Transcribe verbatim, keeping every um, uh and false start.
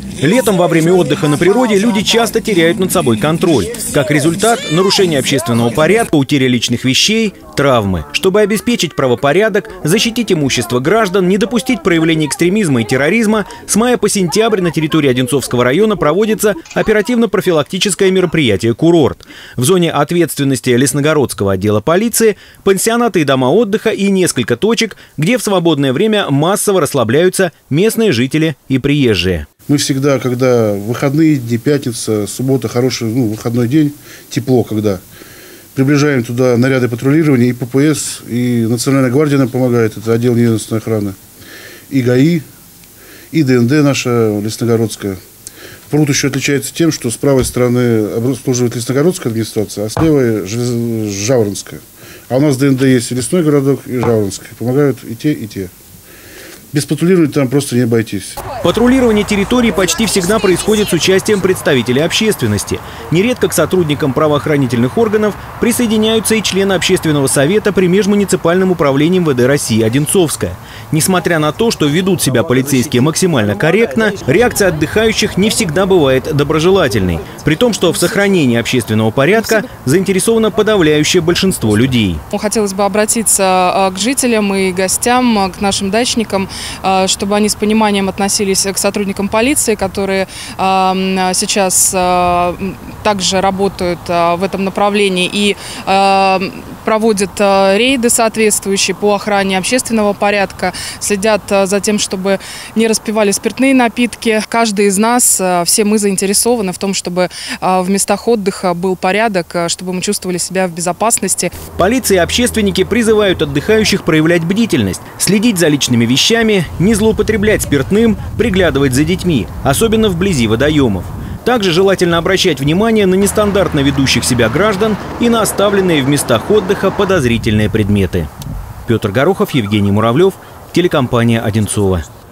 Летом во время отдыха на природе люди часто теряют над собой контроль. Как результат – нарушение общественного порядка, утеря личных вещей, травмы. Чтобы обеспечить правопорядок, защитить имущество граждан, не допустить проявления экстремизма и терроризма, с мая по сентябрь на территории Одинцовского района проводится оперативно-профилактическое мероприятие «Курорт». В зоне ответственности Лесногородского отдела полиции пансионаты и дома отдыха и несколько точек, где в свободное время массово расслабляются местные жители и приезжие. Мы всегда, когда выходные дни, пятница, суббота, хороший ну, выходной день, тепло, когда приближаем туда наряды патрулирования, и ППС, и Национальная гвардия нам помогает, это отдел неведомственной охраны, и ГАИ, и ДНД наша Лесногородская. Пруд еще отличается тем, что с правой стороны обслуживает Лесногородская администрация, а с левой Жаворонская. А у нас ДНД есть и Лесной городок, и Жаворонская. Помогают и те, и те. Без патрулирования там просто не обойтись. Патрулирование территории почти всегда происходит с участием представителей общественности. Нередко к сотрудникам правоохранительных органов присоединяются и члены общественного совета при межмуниципальном управлении эм вэ дэ России Одинцовская. Несмотря на то, что ведут себя полицейские максимально корректно, реакция отдыхающих не всегда бывает доброжелательной. При том, что в сохранении общественного порядка заинтересовано подавляющее большинство людей. Хотелось бы обратиться к жителям и гостям, к нашим дачникам, чтобы они с пониманием относились к сотрудникам полиции, которые сейчас также работают в этом направлении и проводят рейды соответствующие по охране общественного порядка, следят за тем, чтобы не распивали спиртные напитки. Каждый из нас, все мы заинтересованы в том, чтобы в местах отдыха был порядок, чтобы мы чувствовали себя в безопасности. Полиция и общественники призывают отдыхающих проявлять бдительность, следить за личными вещами, не злоупотреблять спиртным, приглядывать за детьми, особенно вблизи водоемов. Также желательно обращать внимание на нестандартно ведущих себя граждан и на оставленные в местах отдыха подозрительные предметы. Петр Горохов, Евгений Муравлев, телекомпания «Одинцово».